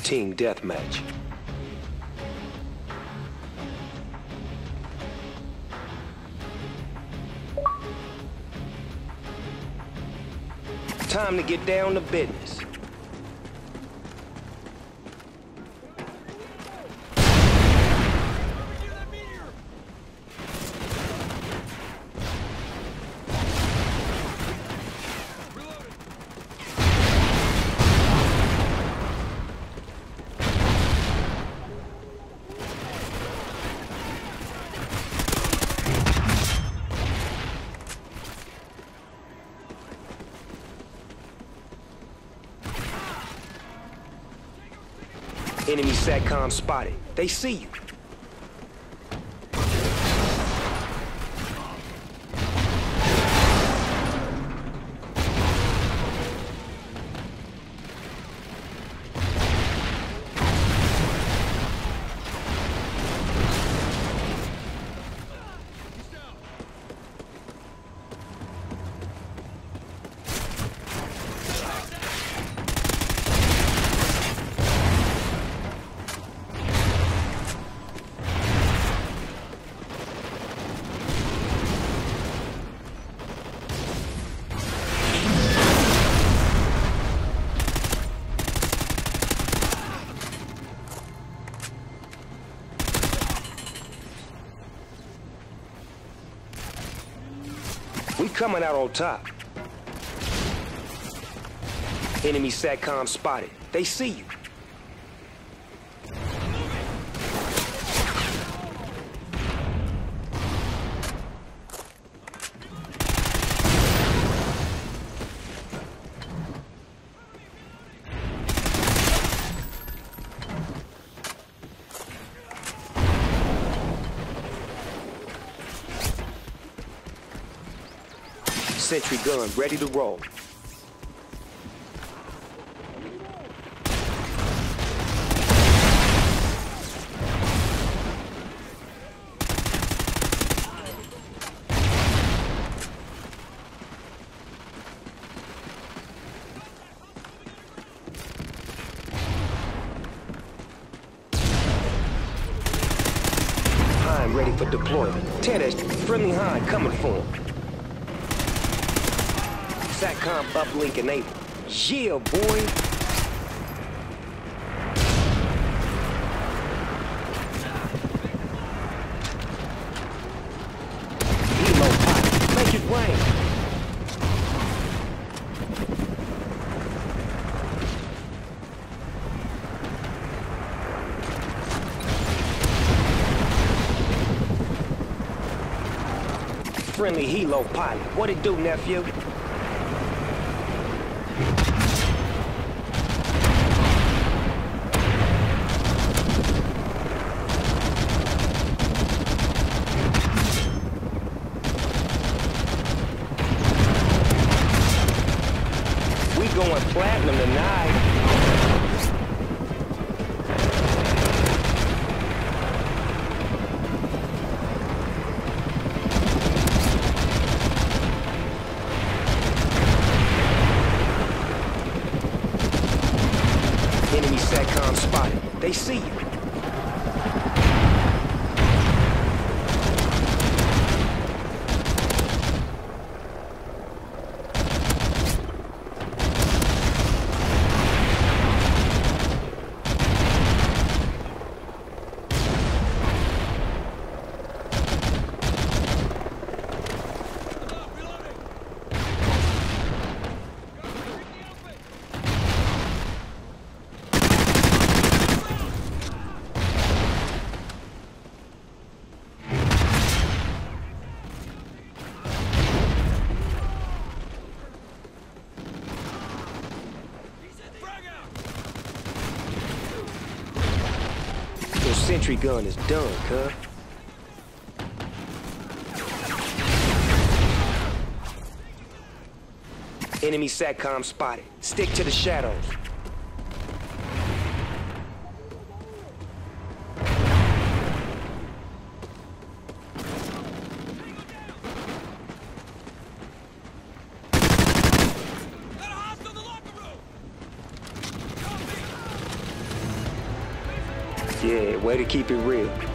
Team deathmatch. Time to get down to business. Enemy SATCOM spotted. They see you. We coming out on top. Enemy SATCOM spotted. They see you. Sentry gun ready to roll. Hind ready for deployment. Tennis, friendly Hind coming for him. SATCOM uplink enabled. Yeah, boy. Helo pilot, make it rain. Friendly Helo pilot, what it do, nephew? Going platinum tonight. Enemy SATCOM spotted. They see you. Sentry gun is done, cuz. Enemy SATCOM spotted. Stick to the shadows. Yeah, way to keep it real.